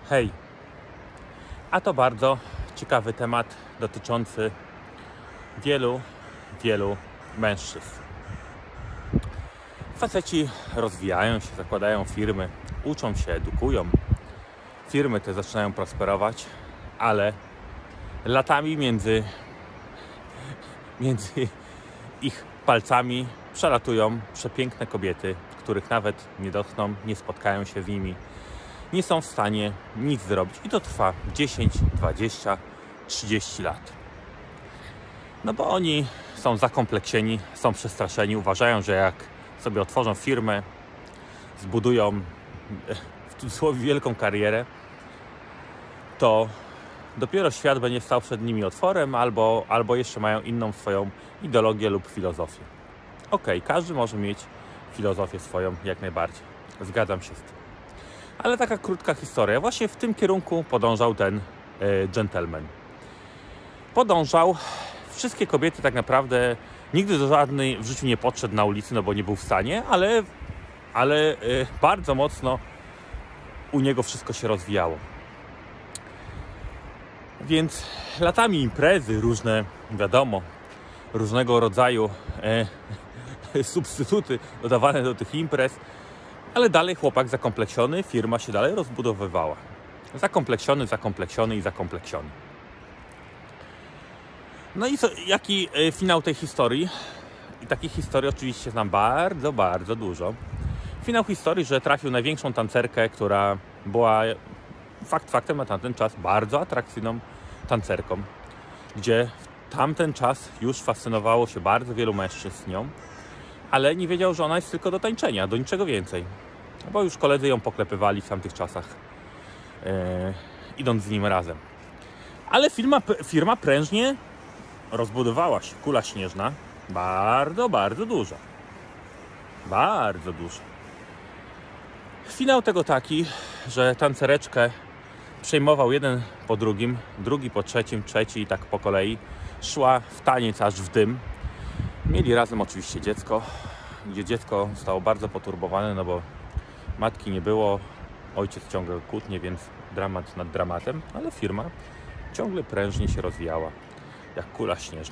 Hej, a to bardzo ciekawy temat dotyczący wielu mężczyzn. Faceci rozwijają się, zakładają firmy, uczą się, edukują. Firmy te zaczynają prosperować, ale latami między ich palcami przelatują przepiękne kobiety, których nawet nie dotkną, nie spotkają się z nimi. Nie są w stanie nic zrobić i to trwa 10, 20, 30 lat. No bo oni są zakompleksieni, są przestraszeni, uważają, że jak sobie otworzą firmę, zbudują w cudzysłowie wielką karierę, to dopiero świat będzie stał przed nimi otworem albo jeszcze mają inną swoją ideologię lub filozofię. Okej, każdy może mieć filozofię swoją jak najbardziej. Zgadzam się z tym. Ale taka krótka historia. Właśnie w tym kierunku podążał ten gentleman. Podążał. Wszystkie kobiety tak naprawdę nigdy do żadnej w życiu nie podszedł na ulicy, no bo nie był w stanie, ale bardzo mocno u niego wszystko się rozwijało. Więc latami imprezy różne, wiadomo, różnego rodzaju substytuty dodawane do tych imprez, ale dalej chłopak zakompleksiony, firma się dalej rozbudowywała. Zakompleksiony. No i jaki finał tej historii? I takich historii oczywiście znam bardzo dużo. Finał historii, że trafił największą tancerkę, która była faktem na tamten czas bardzo atrakcyjną tancerką, gdzie w tamten czas już fascynowało się bardzo wielu mężczyzn nią, ale nie wiedział, że ona jest tylko do tańczenia, do niczego więcej. Bo już koledzy ją poklepywali w tamtych czasach, idąc z nim razem. Ale firma prężnie rozbudowała się. Kula śnieżna, bardzo duża. Bardzo duża. Finał tego taki, że tancereczkę przejmował jeden po drugim, drugi po trzecim, trzeci i tak po kolei. Szła w taniec aż w dym. Mieli razem oczywiście dziecko, gdzie dziecko zostało bardzo poturbowane, no bo matki nie było, ojciec ciągle kłótnie, więc dramat nad dramatem, ale firma ciągle prężnie się rozwijała, jak kula śnieżna.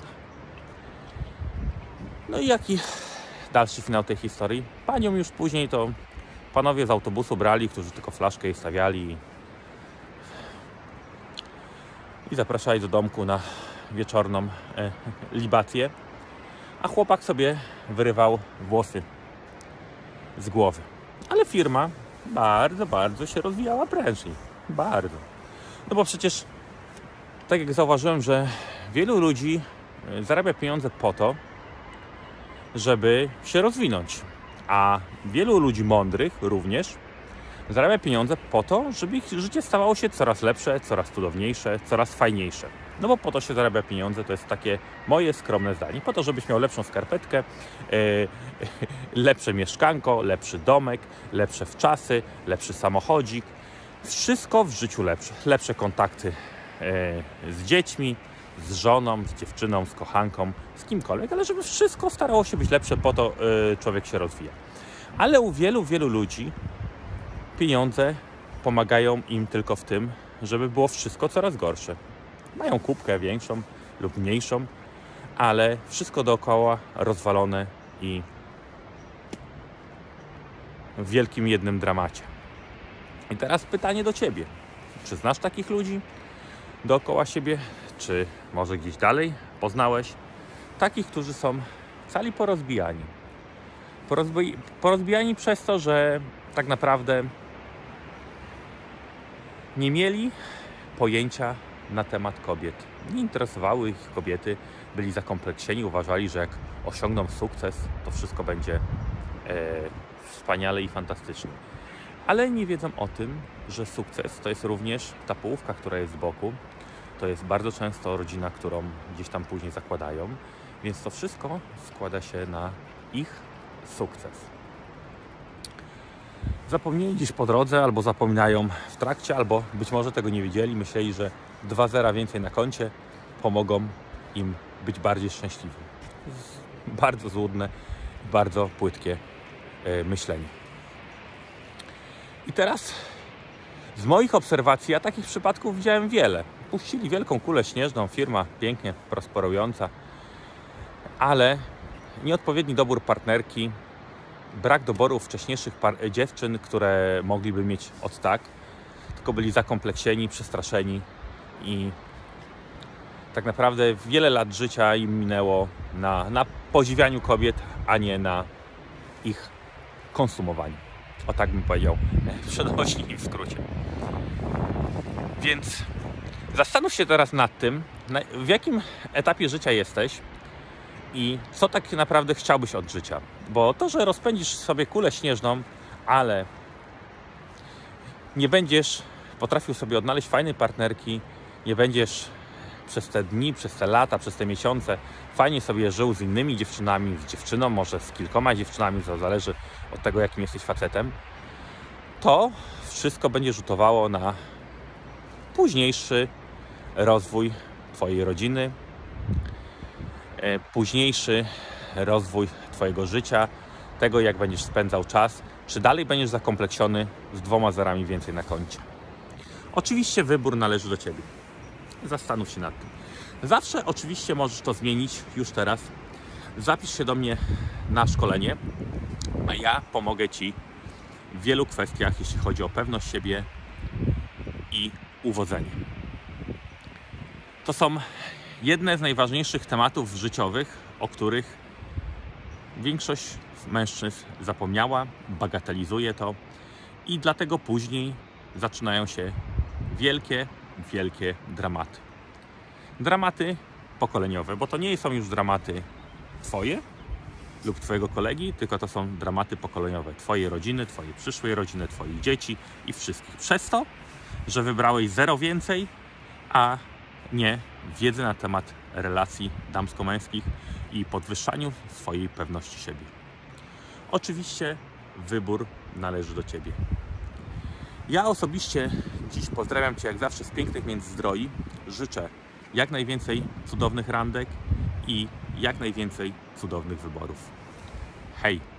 No i jaki dalszy finał tej historii? Panią już później to panowie z autobusu brali, którzy tylko flaszkę jej stawiali i zapraszali do domku na wieczorną libację, a chłopak sobie wyrywał włosy z głowy. Ale firma bardzo się rozwijała prężnie. Bardzo. No bo przecież, tak jak zauważyłem, że wielu ludzi zarabia pieniądze po to, żeby się rozwinąć. A wielu ludzi mądrych również zarabia pieniądze po to, żeby ich życie stawało się coraz lepsze, coraz cudowniejsze, coraz fajniejsze. No bo po to się zarabia pieniądze, to jest takie moje skromne zdanie. Po to, żebyś miał lepszą skarpetkę, lepsze mieszkanko, lepszy domek, lepsze wczasy, lepszy samochodzik. Wszystko w życiu lepsze. Lepsze kontakty z dziećmi, z żoną, z dziewczyną, z kochanką, z kimkolwiek, ale żeby wszystko starało się być lepsze, po to człowiek się rozwija. Ale u wielu ludzi pieniądze pomagają im tylko w tym, żeby było wszystko coraz gorsze. Mają kubkę większą lub mniejszą, ale wszystko dookoła rozwalone i w wielkim jednym dramacie. I teraz pytanie do Ciebie. Czy znasz takich ludzi dookoła siebie? Czy może gdzieś dalej poznałeś? Takich, którzy są cali porozbijani. Porozbijani przez to, że tak naprawdę nie mieli pojęcia na temat kobiet. Nie interesowały ich kobiety, byli zakompleksieni, uważali, że jak osiągną sukces, to wszystko będzie wspaniale i fantastycznie. Ale nie wiedzą o tym, że sukces to jest również ta połówka, która jest z boku. To jest bardzo często rodzina, którą gdzieś tam później zakładają, więc to wszystko składa się na ich sukces. Zapomnieli gdzieś po drodze, albo zapominają w trakcie, albo być może tego nie wiedzieli, myśleli, że 2 zera więcej na koncie pomogą im być bardziej szczęśliwym. Bardzo złudne, bardzo płytkie myślenie. I teraz Z moich obserwacji, ja takich przypadków widziałem wiele. Puścili wielką kulę śnieżną, firma pięknie prosperująca, ale nieodpowiedni dobór partnerki, brak doboru wcześniejszych dziewczyn, które mogliby mieć od tak, tylko byli zakompleksieni, przestraszeni i tak naprawdę wiele lat życia im minęło na podziwianiu kobiet, a nie na ich konsumowaniu. O tak bym powiedział przenośni i w skrócie. Więc zastanów się teraz nad tym, w jakim etapie życia jesteś i co tak naprawdę chciałbyś od życia. Bo to, że rozpędzisz sobie kulę śnieżną, ale nie będziesz potrafił sobie odnaleźć fajnej partnerki, nie będziesz przez te dni, przez te lata, przez te miesiące fajnie sobie żył z innymi dziewczynami, z dziewczyną, może z kilkoma dziewczynami, to zależy od tego, jakim jesteś facetem, to wszystko będzie rzutowało na późniejszy rozwój Twojej rodziny, późniejszy rozwój Twojego życia, tego, jak będziesz spędzał czas, czy dalej będziesz zakompleksiony z 2 zerami więcej na koncie. Oczywiście wybór należy do Ciebie. Zastanów się nad tym. Zawsze oczywiście możesz to zmienić już teraz. Zapisz się do mnie na szkolenie, a ja pomogę Ci w wielu kwestiach, jeśli chodzi o pewność siebie i uwodzenie. To są jedne z najważniejszych tematów życiowych, o których większość mężczyzn zapomniała, bagatelizuje to i dlatego później zaczynają się wielkie dramaty. Dramaty pokoleniowe, bo to nie są już dramaty Twoje lub Twojego kolegi, tylko to są dramaty pokoleniowe Twojej rodziny, Twojej przyszłej rodziny, Twoich dzieci i wszystkich. Przez to, że wybrałeś 0 więcej, a nie wiedzy na temat relacji damsko-męskich i podwyższaniu swojej pewności siebie. Oczywiście wybór należy do Ciebie. Ja osobiście dziś pozdrawiam Cię jak zawsze z pięknych Międzyzdroi. Życzę jak najwięcej cudownych randek i jak najwięcej cudownych wyborów. Hej!